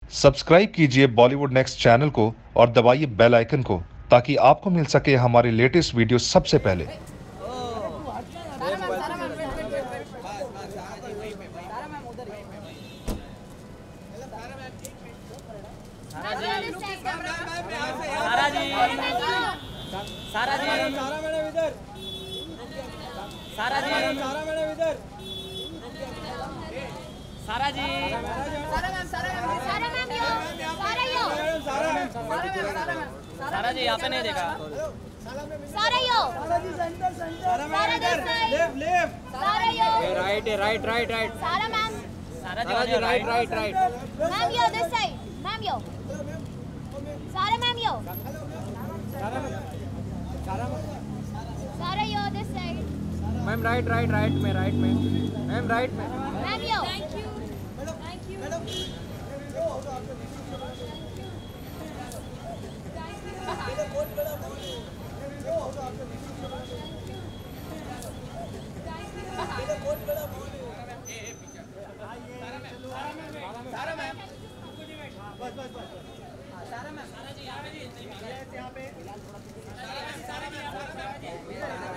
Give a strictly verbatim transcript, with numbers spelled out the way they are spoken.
Subscribe कीजिए Bollywood next channel को और दबाइए बेल आइकन को ताकि आपको मिल सके हमारे लेटेस्ट वीडियो सबसे पहले। सारा जी सारा जी सारा मैडम इधर सारा जी सारा मैडम इधर सारा जी सारा मैम सारा मैम सारा मैम यो सारा यो सारा मैम सारा मैम सारा जी यहाँ पे नहीं देखा। Sara yo Sara ji centre centre Sara ma'am इधर left left Sara yo right right right right Sara ma'am Sara ji right right right ma'am yo this side ma'am yo Sara ma'am yo Sara Sara Sara yo this side ma'am right right right में right में ma'am right में ma'am yo thank you thank you Sara ma'am बस बस बस सारा ma'am Sara जी यहाँ पे यहाँ पे सारा जी यहाँ पे